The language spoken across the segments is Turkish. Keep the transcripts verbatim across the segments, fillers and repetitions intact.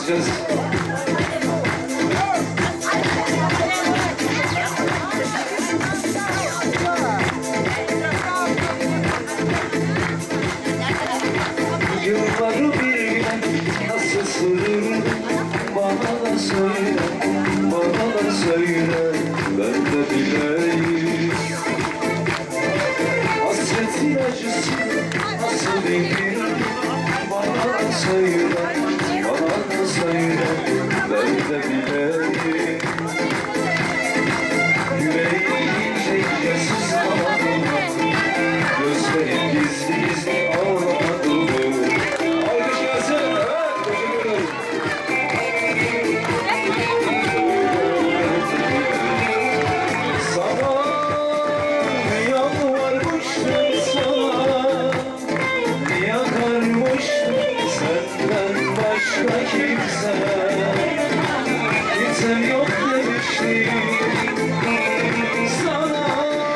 atacağız. Yılları bir gün nasılsın? Bana da söyle, bana da söyle, ben de bileyim. Hasretin acısı nasıl bilir? Bana da söyle, bana da söyle, ben de bileyim. Yüreğim şekersiz ağladı, gözlerim gizli gizli ağladı. Alkış gelsin, evet, teşekkür ederim. Sana yalvarmıştım sana, yakarmıştım senden başka kimse. Kimsem yok demiştim sana,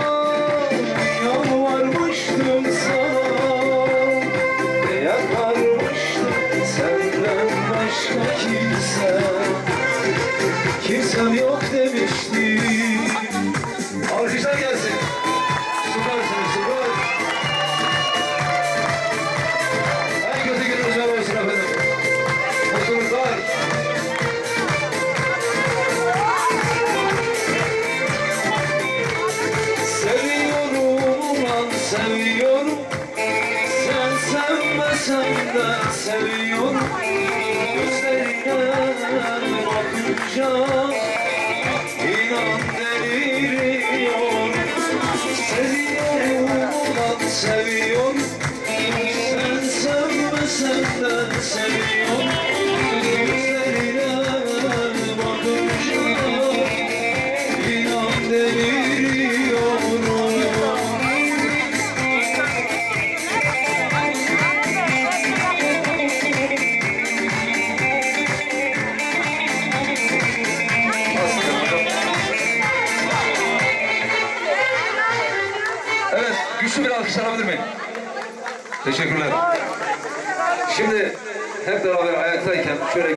yalvarmıştım sana, yakarmıştım senden başka kimse. Kimsem yok demiştim. Alkışlar gelsin. Süpersiniz, süper. En kötü gününüz var olsun efendim. Mutluluklar. Seviyorum ulan seviyorum. Sen sevmesen de seviyorum. Gözlerine bakınca inan deliriyorum. Seviyorum ulan seviyorum. Sen sevmesen de seviyorum. Gözlerine bakınca inan deliriyorum. Evet, güçlü bir alkış alabilir miyim? Teşekkürler. Şimdi hep beraber ayaktayken şöyle